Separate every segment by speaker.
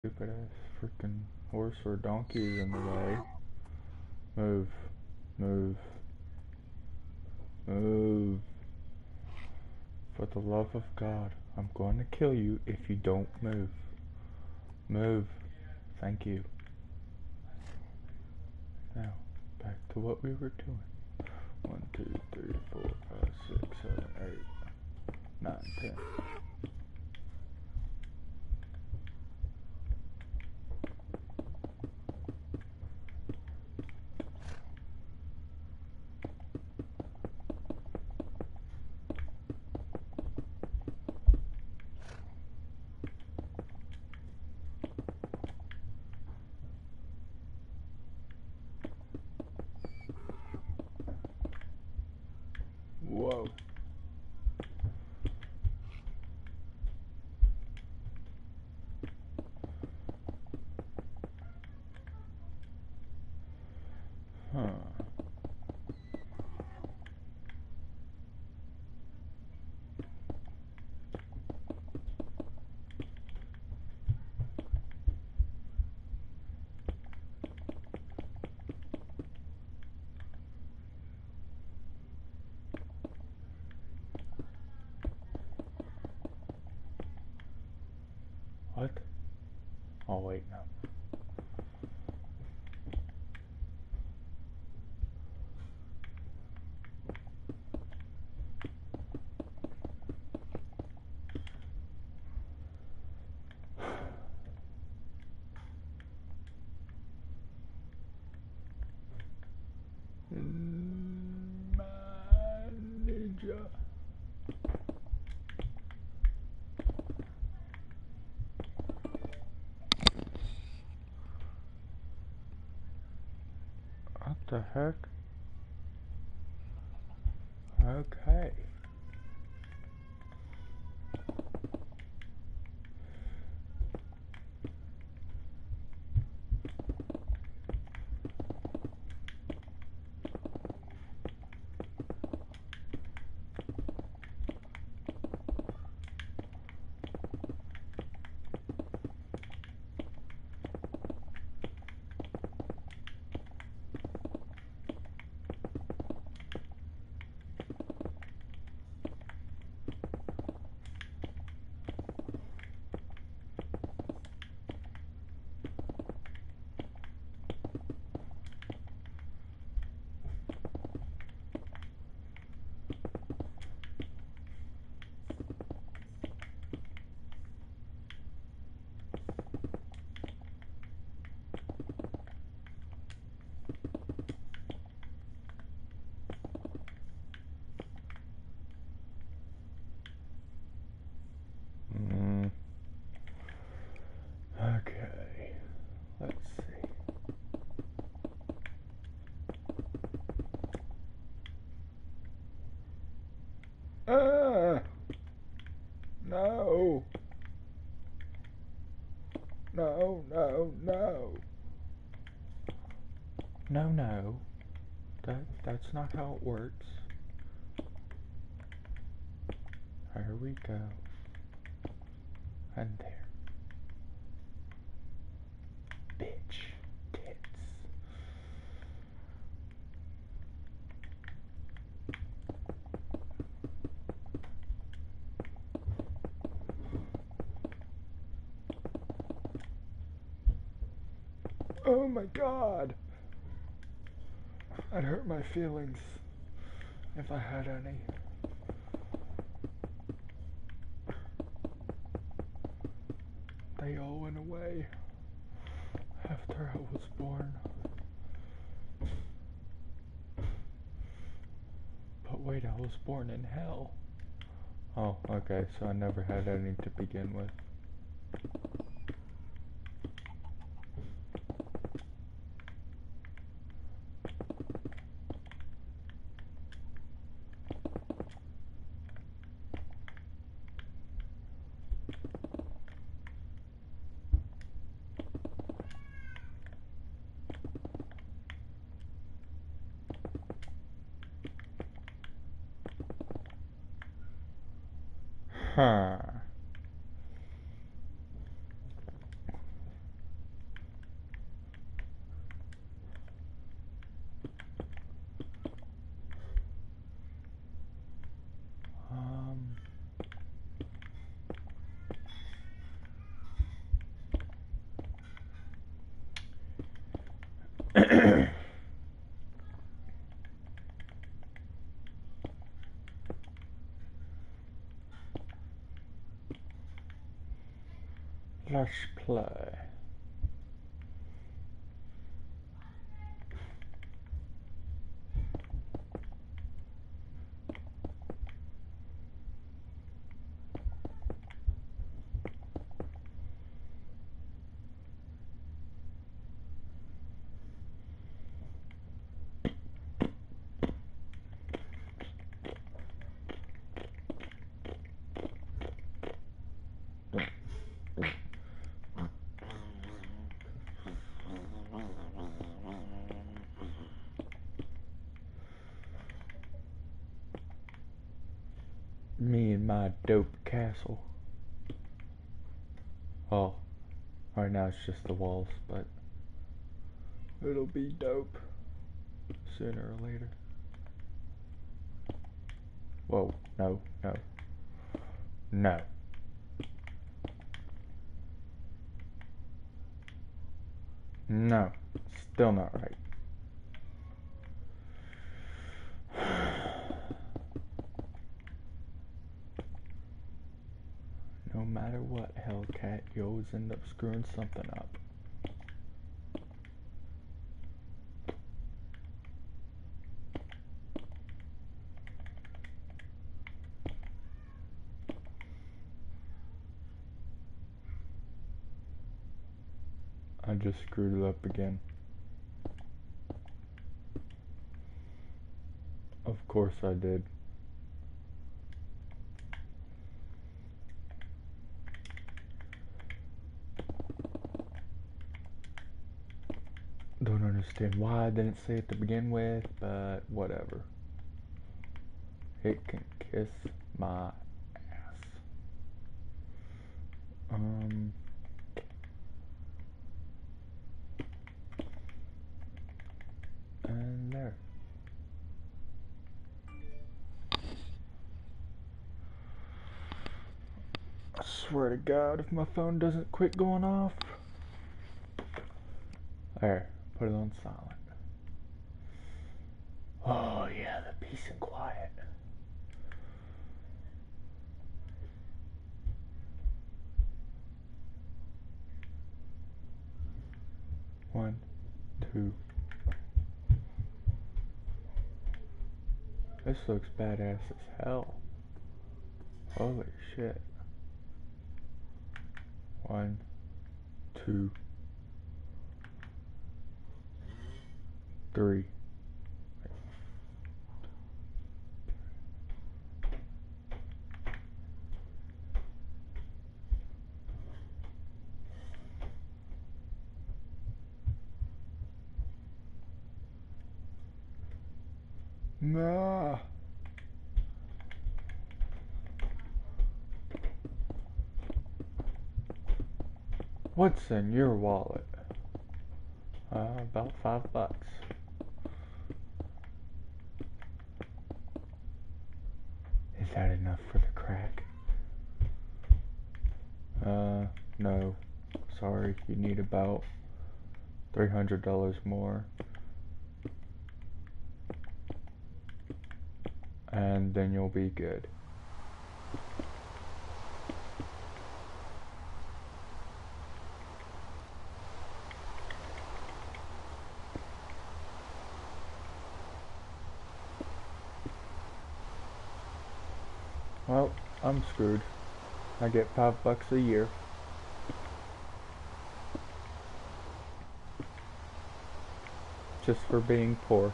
Speaker 1: Stupid ass freaking horse or donkey is in the way. Move. Move. Move. For the love of God, I'm going to kill you if you don't move. Move. Thank you. Now, back to what we were doing. 1, 2, 3, 4, 5, 6, 7, 8, 9, 10. Whoa. Huh. What? Oh, wait, no. Ninja. What the heck? Okay. Okay. Let's see. Ah! No! No, no, no! No, no. That's not how it works. There we go. And there. Bitch. Tits. Oh my god! I'd hurt my feelings if I had any. They all went away after I was born. But wait, I was born in hell. Oh, okay, so I never had any to begin with. Huh. Press play. Me and my dope castle. Oh, right now it's just the walls, but it'll be dope sooner or later. Whoa, no, no, no. No, still not right. No matter what, Hellcat, you always end up screwing something up. I just screwed it up again. Of course I did. Don't understand why I didn't say it to begin with, but whatever. It can kiss my ass. And there. I swear to God, if my phone doesn't quit going off. There, put it on silent. Oh yeah, the peace and quiet. One, two. This looks badass as hell. Holy shit. One, two, three. Nah. What's in your wallet? About $5. Is that enough for the crack? No. Sorry, you need about $300 more. And then you'll be good. Well, I'm screwed. I get $5 a year. Just for being poor.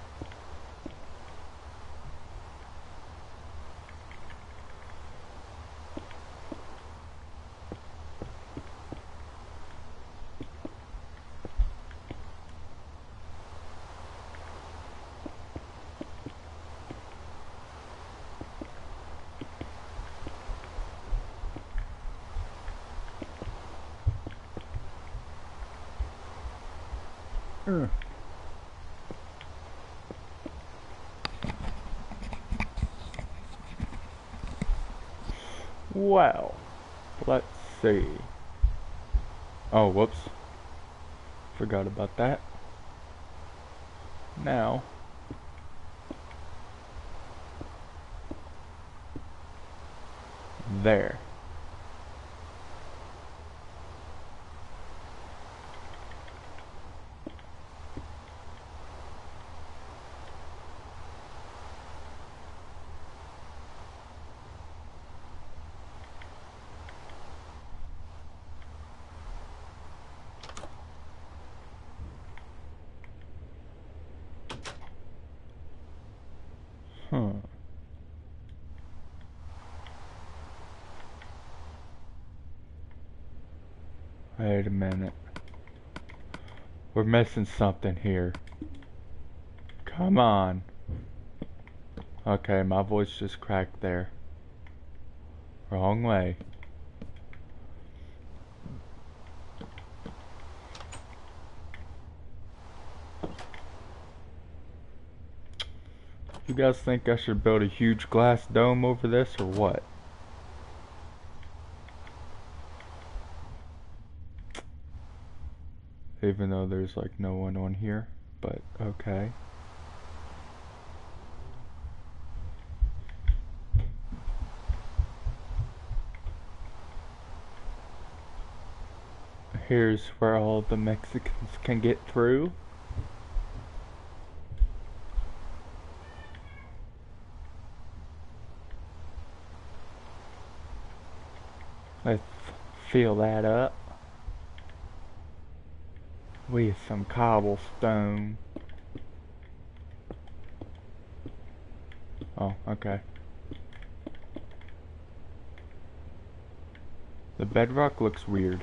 Speaker 1: Well, let's see. Oh, whoops. Forgot about that. Now, there. Wait a minute. We're missing something here. Come on. Okay, my voice just cracked there. Wrong way. You guys think I should build a huge glass dome over this or what? Even though there's like no one on here, but okay. Here's where all the Mexicans can get through. Let's fill that up with some cobblestone. Oh, okay. The bedrock looks weird.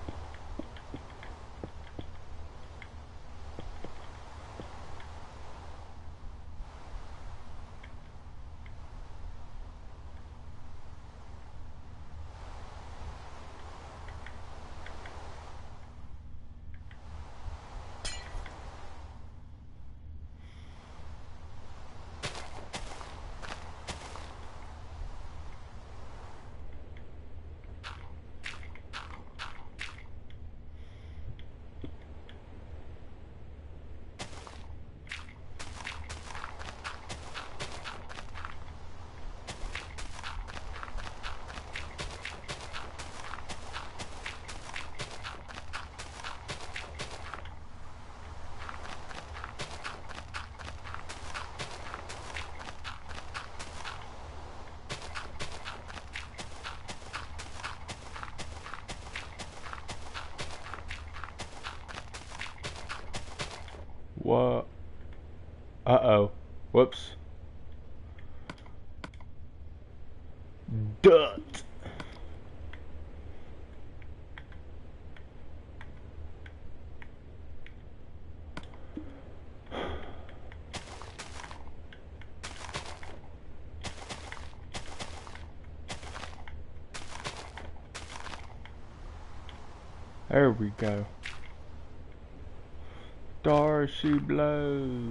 Speaker 1: What? Uh-oh. Whoops. Dut. There we go. There she blows.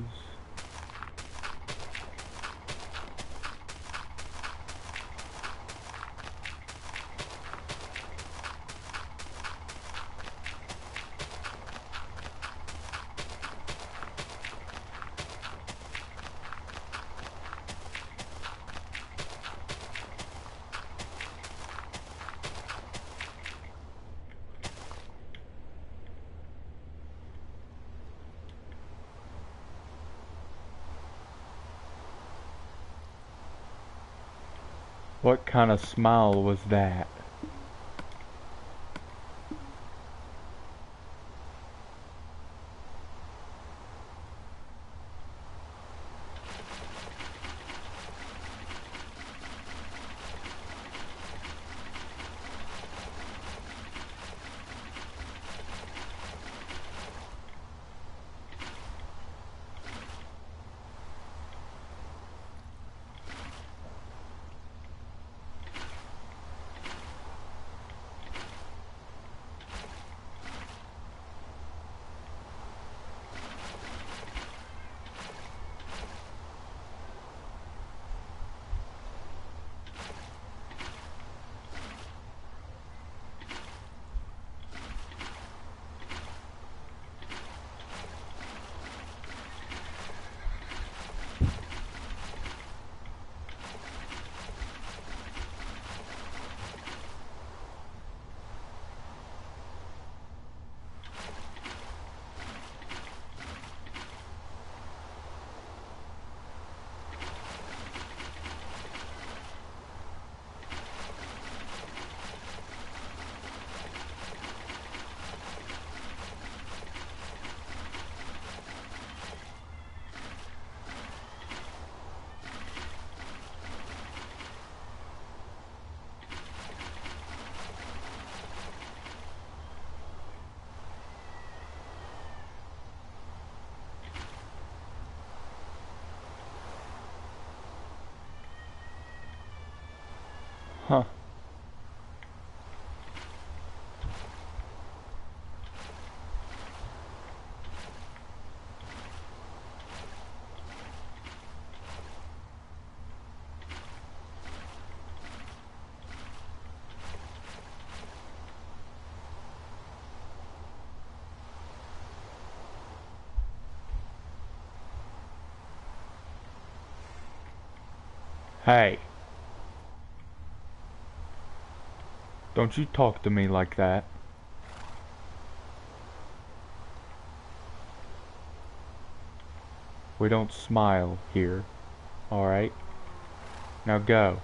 Speaker 1: What kind of smile was that? Huh. Hey. Don't you talk to me like that. We don't smile here. Alright? Now go.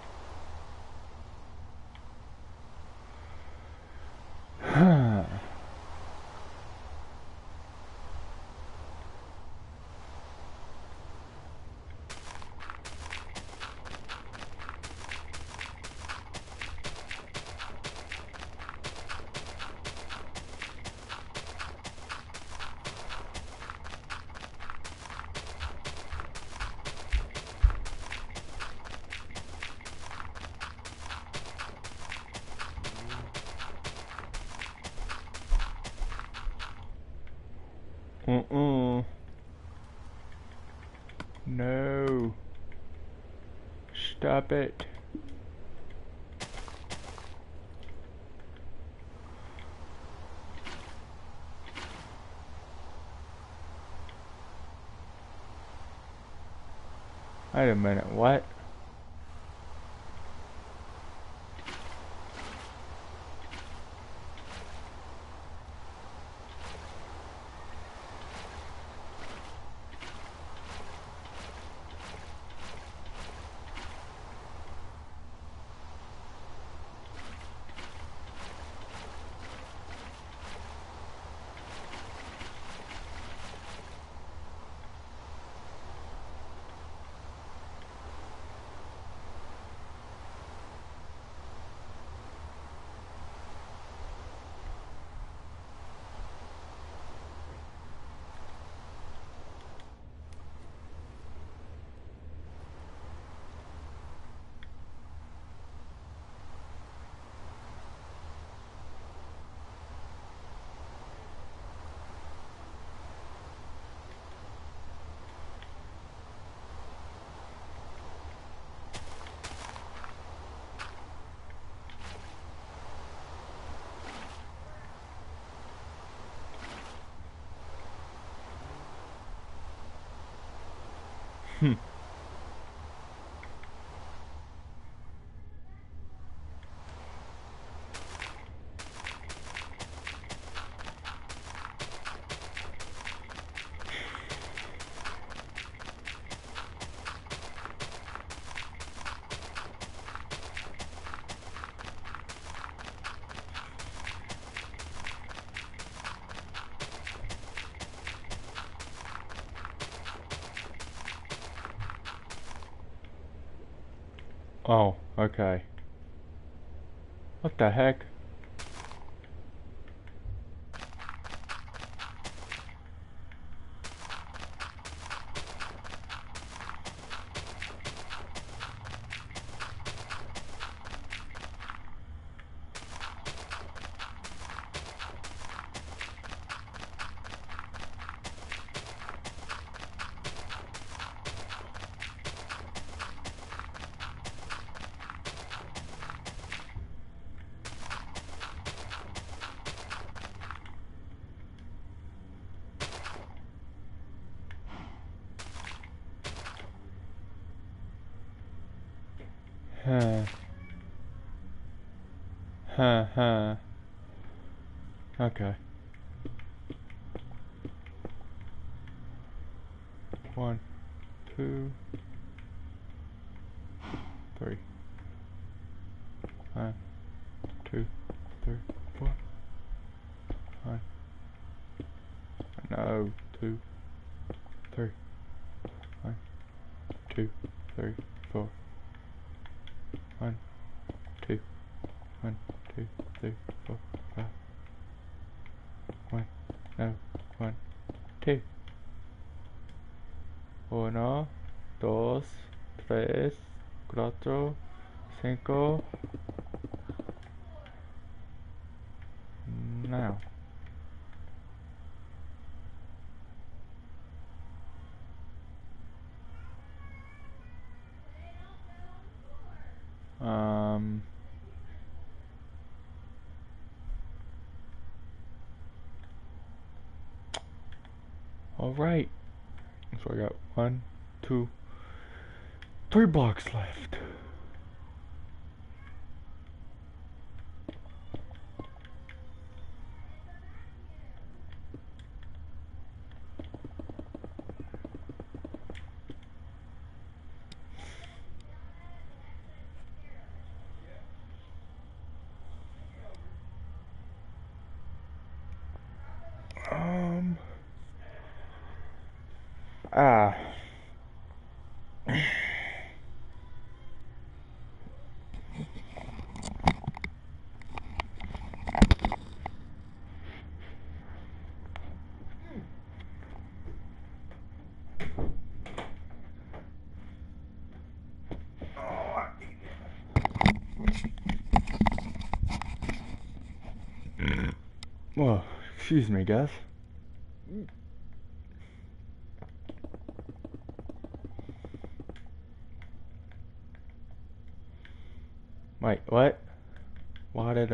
Speaker 1: No. Stop it. Wait a minute, what? Hmm. Oh, okay. What the heck? Huh. Huh, huh. Okay. 1, 2, 3. 1, 2, 3, 4. 1. No, 2, 3. 1, 2, 3, 4. 1, 2, 1, 2, 3, 4, 5. 1, no, 1, 2. 1, 2, 3, 4, 5. Alright. So I got 1, 2, 3 blocks left. Ah. Well, excuse me, guys. Wait, what? Why did,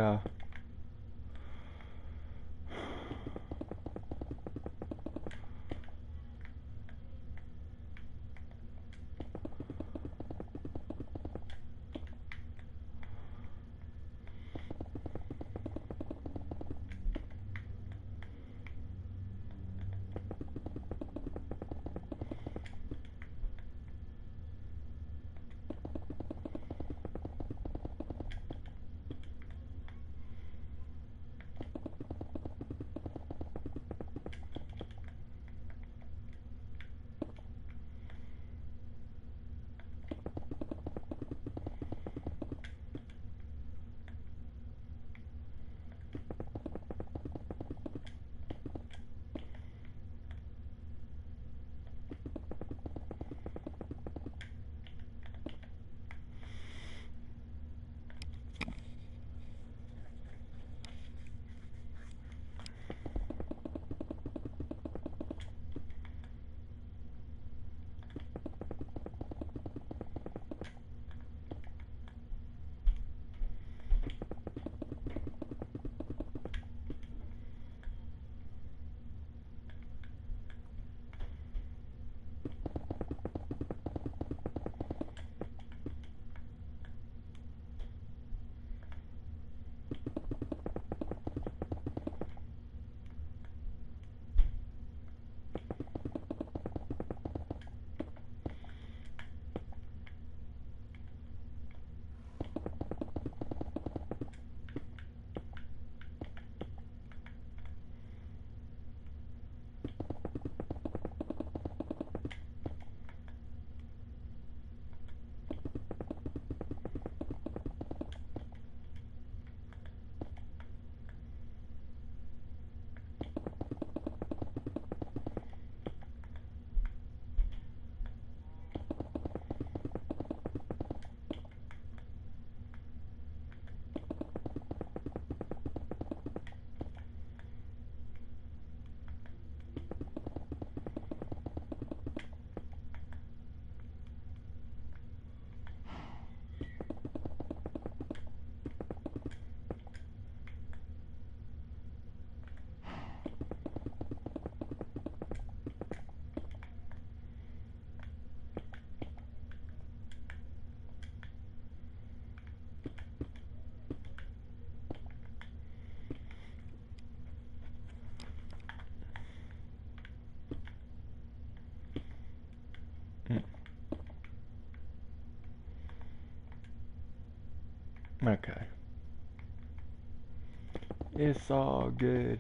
Speaker 1: okay. It's all good.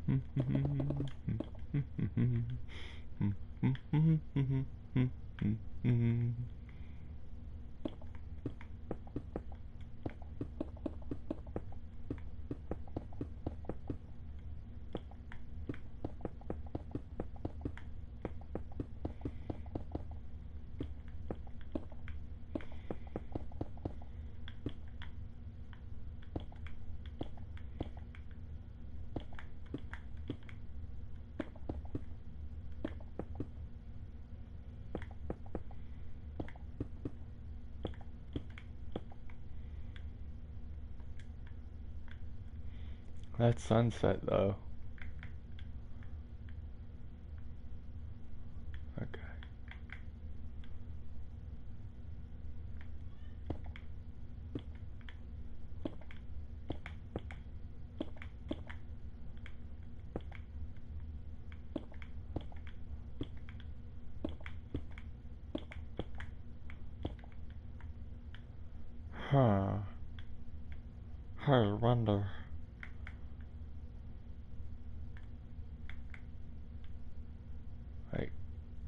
Speaker 1: That's sunset though. Okay. Huh. I wonder. Wait.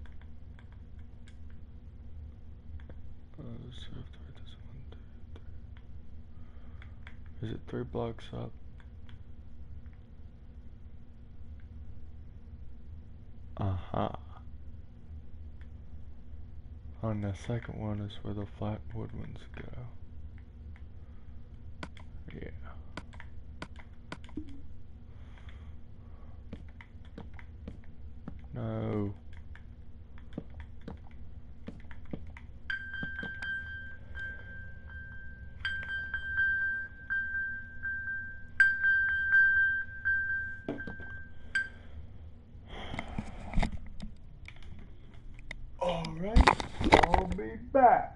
Speaker 1: Is it 3 blocks up? Uh-huh. On the second one is where the flat wood ones go. Yeah. No. Alright, I'll be back.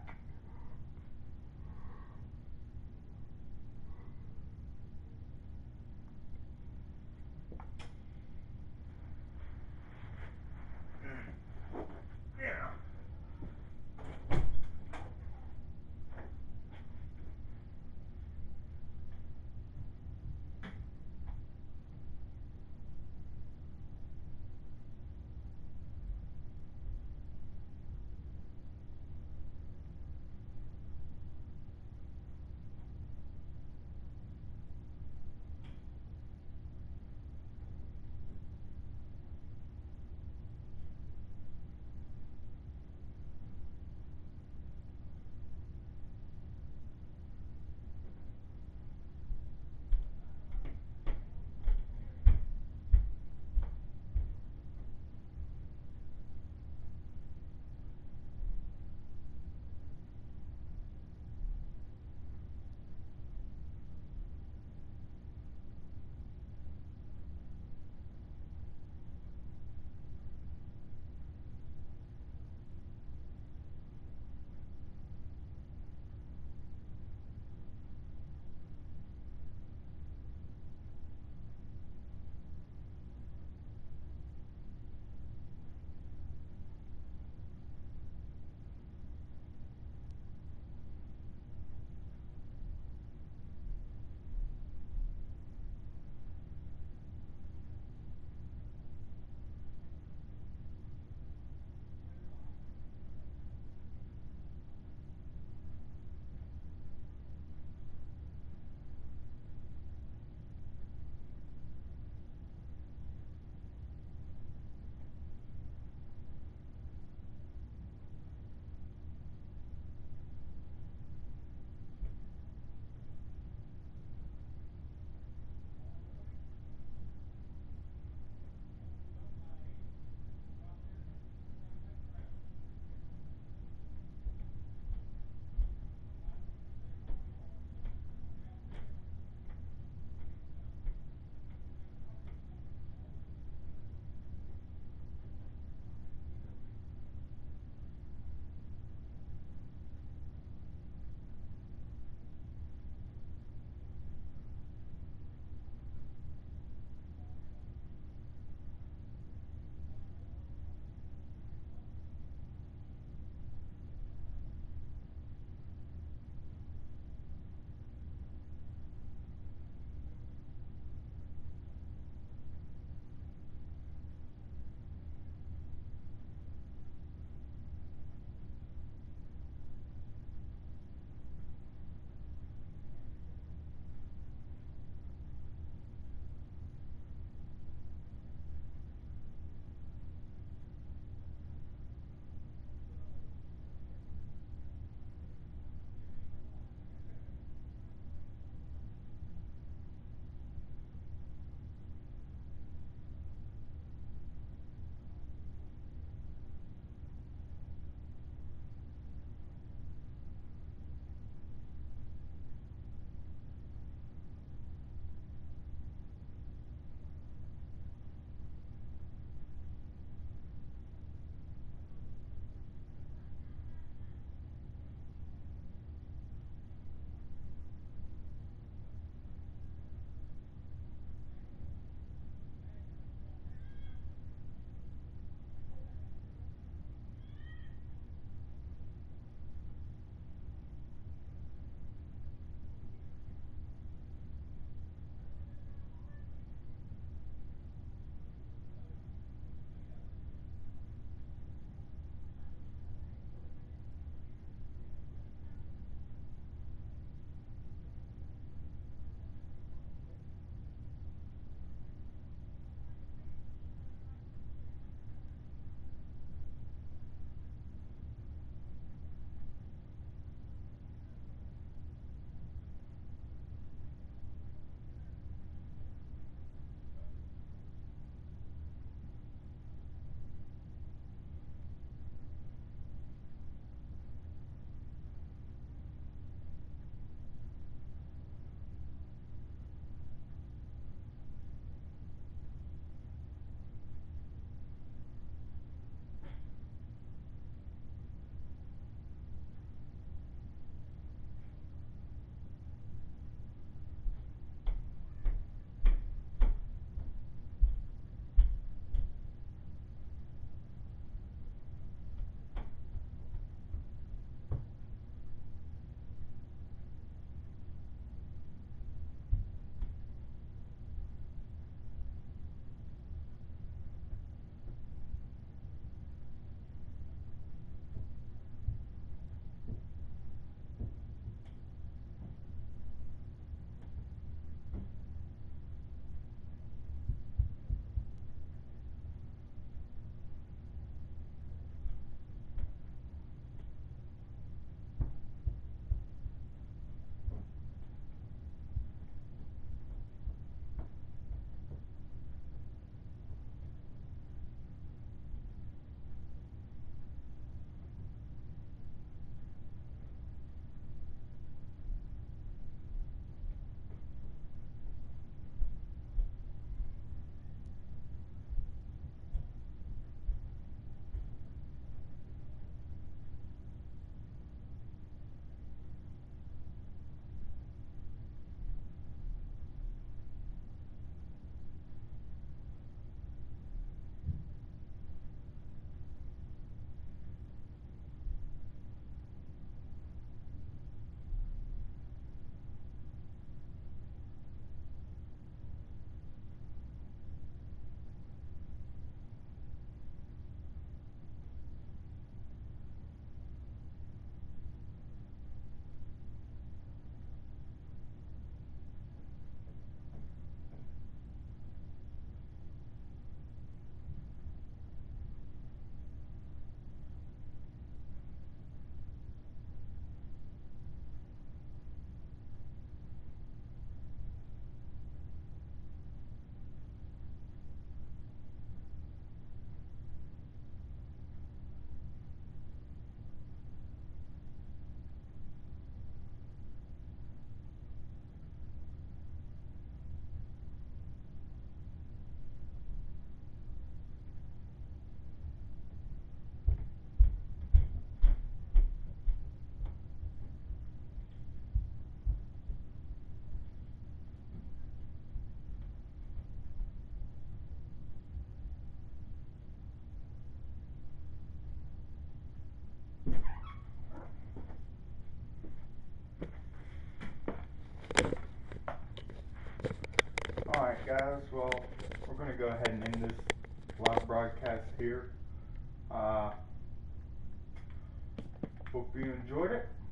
Speaker 1: guys, well, we're going to go ahead and end this live broadcast here. Hope you enjoyed it.